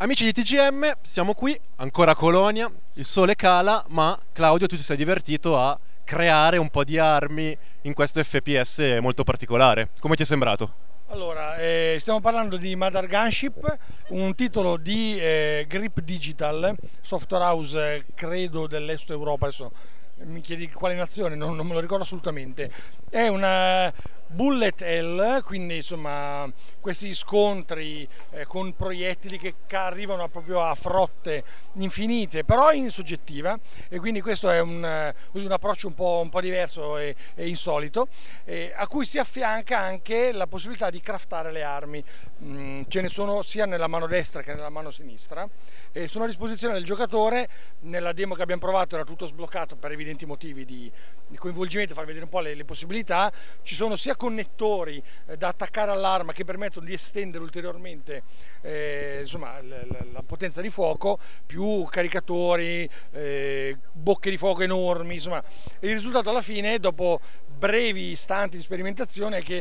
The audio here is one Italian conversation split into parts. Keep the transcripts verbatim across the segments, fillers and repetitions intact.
Amici di T G M, siamo qui, ancora a Colonia, il sole cala, ma Claudio, tu ti sei divertito a creare un po' di armi in questo F P S molto particolare. Come ti è sembrato? Allora, eh, stiamo parlando di Mother Gunship, un titolo di eh, Grip Digital, software house eh, credo dell'est Europa, adesso mi chiedi quale nazione, non, non me lo ricordo assolutamente. È una bullet hell, quindi insomma questi scontri eh, con proiettili che arrivano proprio a frotte infinite, però in soggettiva, e quindi questo è un, un approccio un po', un po' diverso e, e insolito, eh, a cui si affianca anche la possibilità di craftare le armi. Mm, ce ne sono sia nella mano destra che nella mano sinistra, e sono a disposizione del giocatore. Nella demo che abbiamo provato era tutto sbloccato per evidenti motivi di, di coinvolgimento, far vedere un po' le, le possibilità. Ci sono sia connettori eh, da attaccare all'arma che permettono di estendere ulteriormente eh, insomma, la, la, la potenza di fuoco, più caricatori, eh, bocche di fuoco enormi, insomma. E il risultato alla fine, dopo brevi istanti di sperimentazione, è che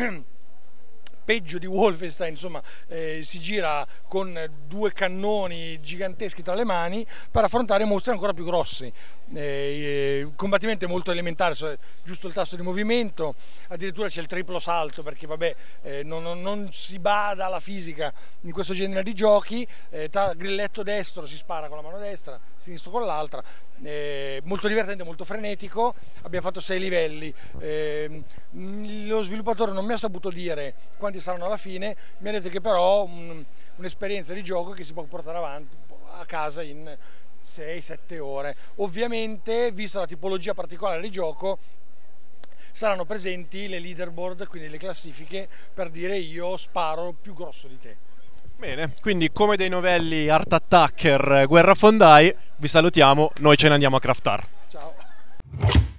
peggio di Wolfenstein, insomma, eh, si gira con due cannoni giganteschi tra le mani per affrontare mostri ancora più grossi. Eh, il combattimento è molto elementare, giusto il tasto di movimento, addirittura c'è il triplo salto, perché vabbè, eh, non, non, non si bada alla fisica in questo genere di giochi. Eh, grilletto destro si spara con la mano destra, sinistro con l'altra. Eh, molto divertente, molto frenetico. Abbiamo fatto sei livelli. Eh, lo sviluppatore non mi ha saputo dire quanti saranno alla fine, mi ha detto che però un, un'esperienza di gioco che si può portare avanti a casa in sei sette ore. Ovviamente, vista la tipologia particolare di gioco, saranno presenti le leaderboard, quindi le classifiche, per dire io sparo più grosso di te. Bene, quindi come dei novelli Art Attacker, Guerrafondai, vi salutiamo, noi ce ne andiamo a craftare. Ciao.